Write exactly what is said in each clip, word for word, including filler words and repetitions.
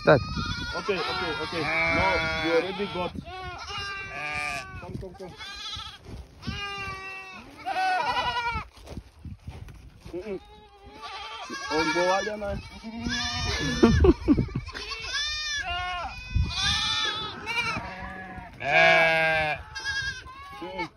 Start. Okay, okay, okay. Now you already got. Come, come, come. Mm-mm. Oh, go aja na. Mm-mm.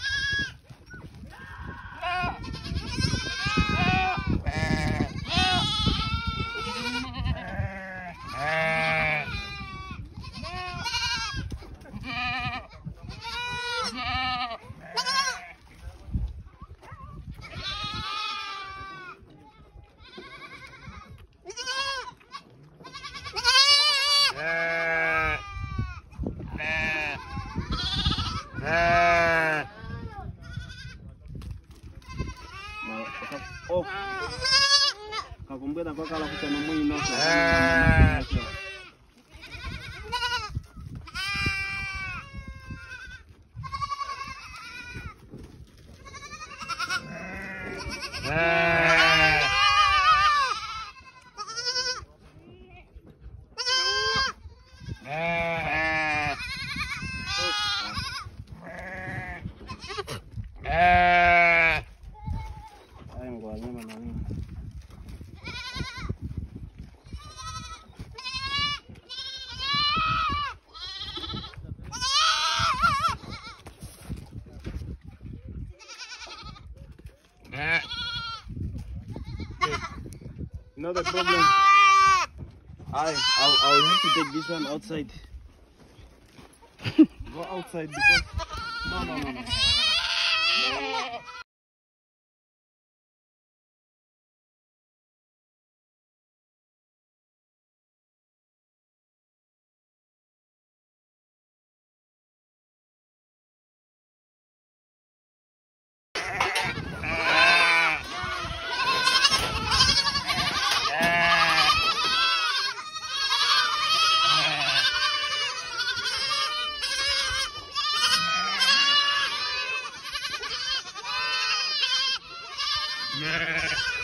Oh, kakumbera kwa kala kuchana mwino. You know the problem? I, I'll, I'll have to take this one outside. Go outside because... No, no, no, no. Yeah.